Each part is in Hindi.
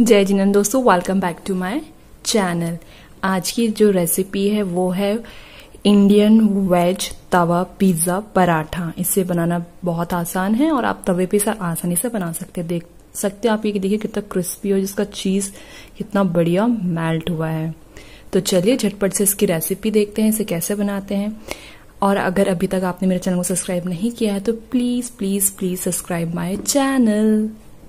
जय जिनेंद्र दोस्तों, welcome back to my channel. आज की जो रेसिपी है वो है Indian veg tawa pizza paratha. इसे बनाना बहुत आसान है और आप तवे पे इसे आसानी से बना सकते हैं। देख सकते हैं आप, ये देखिए कितना क्रिस्पी हो, जिसका चीज कितना बढ़िया मेल्ट हुआ है। तो चलिए झटपट से इसकी रेसिपी देखते हैं, इसे कैसे बनाते हैं। और अगर अभी तक आपने मेरे चैनल को सब्सक्राइब नहीं किया है तो please please please subscribe my channel.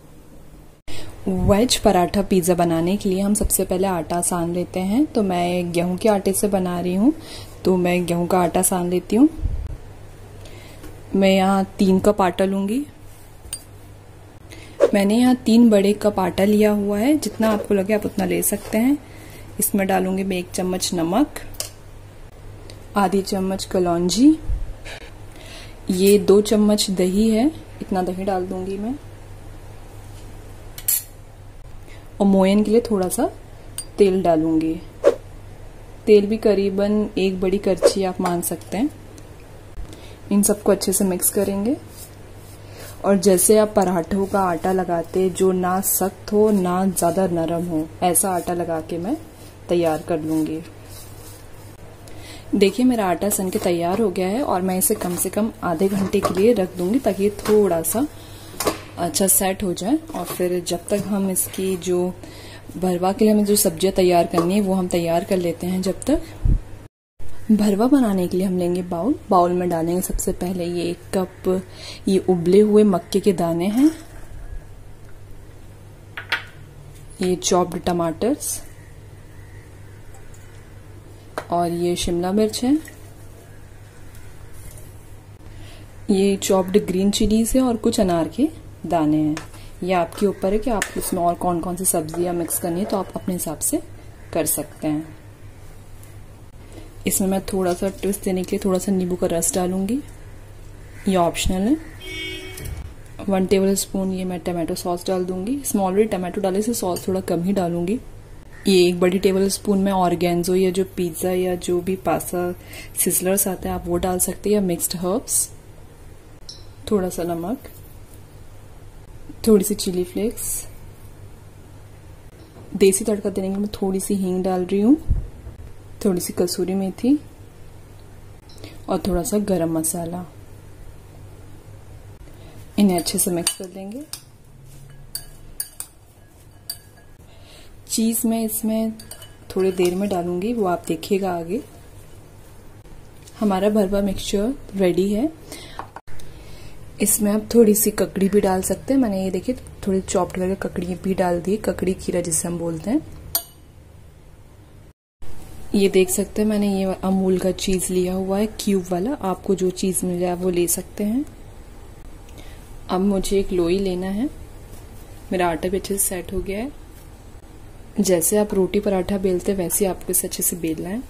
Veg paratha pizza बनाने के लिए हम सबसे पहले आटा सान लेते हैं। तो मैं गेहूं के आटे से बना रही हूँ, तो मैं गेहूं का आटा सान लेती हूँ। मैं यहाँ 3 कप आटा लूंगी। मैंने यहाँ 3 बड़े कप आटा लिया हुआ है, जितना आपको लगे आप उतना ले सकते हैं। इसमें डालूंगी मैं 1 चम्मच नमक, आधी चम्मच कलौंजी, ये 2 चम्मच दही है, इतना दही डाल दूंगी मैं। और मोयन के लिए थोड़ा सा तेल डालूंगी। तेल भी करीबन 1 बड़ी करछी आप मान सकते हैं। इन सबको अच्छे से मिक्स करेंगे। और जैसे आप पराठों का आटा लगाते, जो ना सख्त हो ना ज्यादा नरम हो, ऐसा आटा लगा के मैं तैयार कर लूंगी। देखिए मेरा आटा सन के तैयार हो गया है और मैं इसे कम से कम आधे घंटे के लिए रख दूंगी, ताकि थोड़ा सा अच्छा सेट हो जाए। और फिर जब तक हम इसकी जो भरवा के लिए हमें जो सब्जियां तैयार करनी है वो हम तैयार कर लेते हैं। जब तक भरवा बनाने के लिए हम लेंगे बाउल में डालेंगे सबसे पहले ये 1 कप ये उबले हुए मक्के के दाने हैं, ये चॉप्ड टमाटर्स, और ये शिमला मिर्च है, ये चॉप्ड ग्रीन चिलीज है, और कुछ अनार के दाने हैं। ये आपके ऊपर है कि आप इसमें और कौन कौन सी सब्जियां मिक्स करनी है, तो आप अपने हिसाब से कर सकते हैं। इसमें मैं थोड़ा सा ट्विस्ट देने के लिए थोड़ा सा नींबू का रस डालूंगी, ये ऑप्शनल है। 1 टेबल स्पून ये मैं टमाटो सॉस डाल दूंगी। इसमें ऑलरेडी टमाटो डाले से सॉस थोड़ा कम ही डालूंगी। ये 1 बड़ी टेबल स्पून में ऑर्गेन्जो या जो पिज्जा या जो भी पास्ता सिजलर्स आते हैं आप वो डाल सकते हैं, या मिक्स्ड हर्ब्स। थोड़ा सा नमक, थोड़ी सी चिली फ्लेक्स, देसी तड़का देने के लिए मैं थोड़ी सी हींग डाल रही हूँ, थोड़ी सी कसूरी मेथी और थोड़ा सा गरम मसाला। इन्हें अच्छे से मिक्स कर देंगे। चीज मैं इसमें थोड़ी देर में डालूंगी, वो आप देखिएगा आगे। हमारा भरवा मिक्सचर रेडी है। इसमें आप थोड़ी सी ककड़ी भी डाल सकते हैं। मैंने ये देखिए थोड़ी चॉप्ड करके ककड़ी भी डाल दी, ककड़ी खीरा जिसे हम बोलते हैं। ये देख सकते हैं मैंने ये अमूल का चीज लिया हुआ है, क्यूब वाला। आपको जो चीज मिल जाए वो ले सकते हैं। अब मुझे एक लोई लेना है। मेरा आटा भी अच्छे से सेट हो गया है। जैसे आप रोटी पराठा बेलते वैसे आपको इसे अच्छे से बेलना है।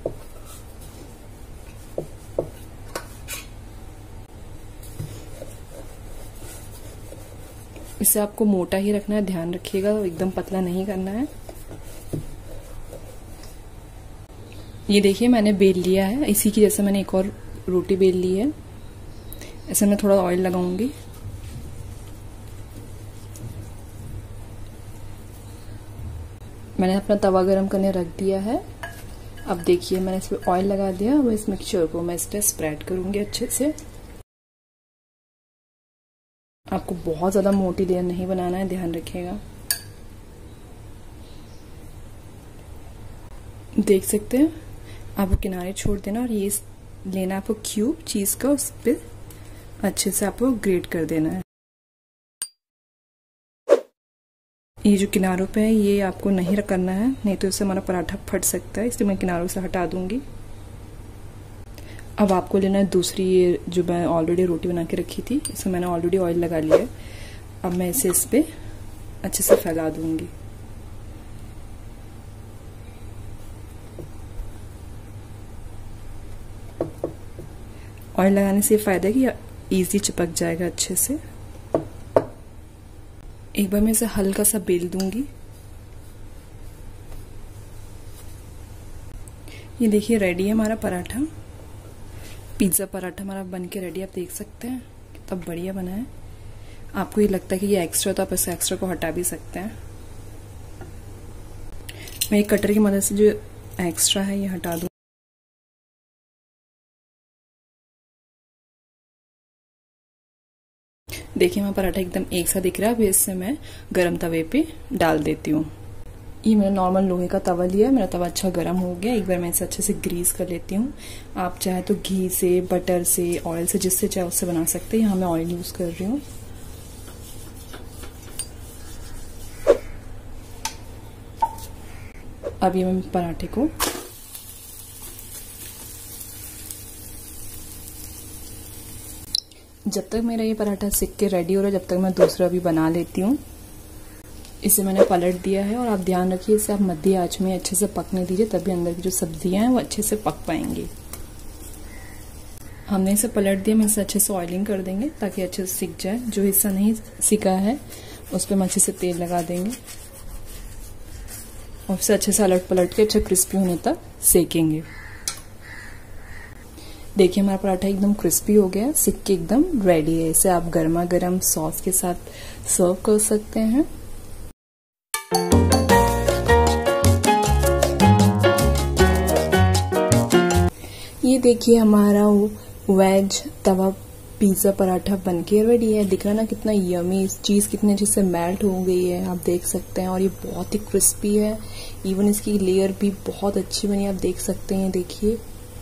इसे आपको मोटा ही रखना है, ध्यान रखिएगा, एकदम पतला नहीं करना है। ये देखिए मैंने बेल लिया है। इसी की जैसे मैंने एक और रोटी बेल ली है। ऐसे मैं थोड़ा ऑयल लगाऊंगी। मैंने अपना तवा गरम करने रख दिया है। अब देखिए मैंने इस पर ऑयल लगा दिया। अब इस मिक्सचर को मैं इस पर स्प्रेड करूंगी अच्छे से। आपको बहुत ज्यादा मोटी लेयर नहीं बनाना है, ध्यान रखिएगा। देख सकते हैं आपको किनारे छोड़ देना, और ये लेना आपको क्यूब चीज का, उस पर अच्छे से आपको ग्रेट कर देना है। ये जो किनारों पे है ये आपको नहीं करना है, नहीं तो इससे हमारा पराठा फट सकता है, इसलिए मैं किनारों से हटा दूंगी। अब आपको लेना है दूसरी, ये जो मैं ऑलरेडी रोटी बना के रखी थी, इसमें मैंने ऑलरेडी ऑयल लगा लिया है। अब मैं इसे इस पे अच्छे से फैला दूंगी। ऑयल लगाने से ये फायदा है कि इजी चिपक जाएगा अच्छे से। एक बार मैं इसे हल्का सा बेल दूंगी। ये देखिए रेडी है हमारा पराठा, पिज्जा पराठा हमारा बन के रेडी। आप देख सकते हैं कितना बढ़िया बना है। आपको ये लगता है कि ये एक्स्ट्रा, तो आप इस एक्स्ट्रा को हटा भी सकते हैं। मैं एक कटर की मदद से जो एक्स्ट्रा है ये हटा दूँ। देखिए हमारा पराठा एकदम एक सा दिख रहा है। अभी इससे मैं गरम तवे पे डाल देती हूँ। ये मैंने नॉर्मल लोहे का तवा लिया है। मेरा तवा अच्छा गरम हो गया। एक बार मैं इसे अच्छे से ग्रीस कर लेती हूँ। आप चाहे तो घी से, बटर से, ऑयल से, जिससे चाहे उससे बना सकते हैं। यहाँ मैं ऑयल यूज कर रही हूँ। अब ये मैं पराठे को जब तक मेरा ये पराठा सिक के रेडी हो रहा है, जब तक मैं दूसरा भी बना लेती हूँ। इसे मैंने पलट दिया है और आप ध्यान रखिए इसे आप मध्य आंच में अच्छे से पकने दीजिए, तभी अंदर की जो सब्जियां हैं वो अच्छे से पक पाएंगी। हमने इसे पलट दिया, मैं इसे अच्छे से ऑयलिंग कर देंगे ताकि अच्छे से सिक जाए। जो हिस्सा नहीं सिका है उस पर हम अच्छे से तेल लगा देंगे और इसे अच्छे से अलट पलट के अच्छा क्रिस्पी होने तक सेकेंगे। देखिए हमारा पराठा एकदम क्रिस्पी हो गया, सिक के एकदम रेडी है। इसे आप गर्मा गर्म सॉस के साथ सर्व कर सकते हैं। ये देखिए हमारा वेज तवा पिज्जा पराठा बनके रेडी है। दिख रहा ना कितना यमी, चीज कितने अच्छे से मेल्ट हो गई है, आप देख सकते हैं। और ये बहुत ही क्रिस्पी है। इवन इसकी लेयर भी बहुत अच्छी बनी, आप देख सकते हैं। देखिए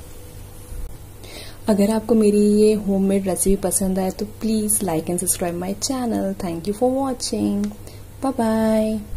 अगर आपको मेरी ये होममेड रेसिपी पसंद आए तो please like and subscribe my channel. Thank you for watching. Bye bye.